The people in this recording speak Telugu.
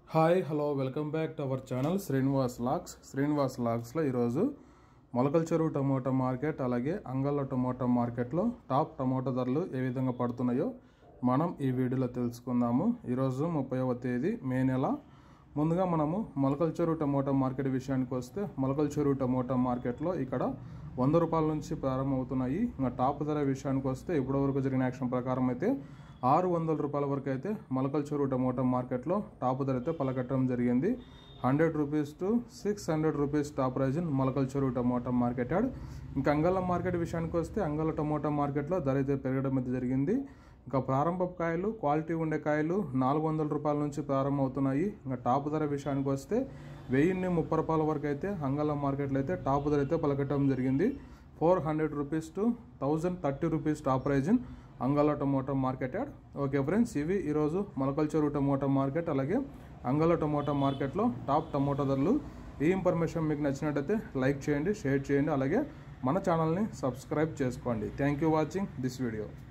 Hi hello welcome back to our channel Srinivas లాగ్స్లో ఈరోజు మొలకల చెరువు టమోటా మార్కెట్ అలాగే అంగళ్ళ టమోటా మార్కెట్లో టాప్ టమోటా ధరలు ఏ విధంగా పడుతున్నాయో మనం ఈ వీడియోలో తెలుసుకుందాము. ఈరోజు 30వ తేదీ మే నెల. ముందుగా మనము మొలకల చెరువు టమోటా మార్కెట్ విషయానికి వస్తే మొలకల చెరువు టమోటా మార్కెట్లో ఇక్కడ 100 రూపాయల నుంచి ప్రారంభమవుతున్నాయి. ఇంకా టాప్ ధర విషయానికి వస్తే ఇప్పటివరకు జరిగిన యాక్షన్ ప్రకారం అయితే 600 రూపాయల వరకు అయితే మొలకల చెరువు టమోటా మార్కెట్లో టాప్ ధర అయితే పలకట్టడం జరిగింది. 100 rupees to 600 rupees top price in Molakala Cheruvu tomato market add. ఇంకా అంగళ్ళ మార్కెట్ విషయానికి వస్తే అంగళ్ళ టమోటా మార్కెట్లో ధర అయితే పెరగడం అయితే జరిగింది. ఇంకా ప్రారంభ కాయలు క్వాలిటీ ఉండే కాయలు 400 రూపాయల నుంచి ప్రారంభమవుతున్నాయి. ఇంకా టాప్ ధర విషయానికి వస్తే 1030 రూపాయల వరకు అయితే అంగళ్ళ మార్కెట్లో అయితే టాప్ ధర అయితే పలకట్టడం జరిగింది. 400 rupees to 1030 rupees top price in Angalla tomato market యాడ్. ఓకే ఫ్రెండ్స్, ఇవి ఈరోజు మొలకల చెరువు టమోటా మార్కెట్ అలాగే అంగళ్ళ టమోటా మార్కెట్లో టాప్ టమోటా ధరలు. ఈ ఇన్ఫర్మేషన్ మీకు నచ్చినట్టయితే లైక్ చేయండి, షేర్ చేయండి, అలాగే మన ఛానల్ని సబ్స్క్రైబ్ చేసుకోండి. Thank you watching this video.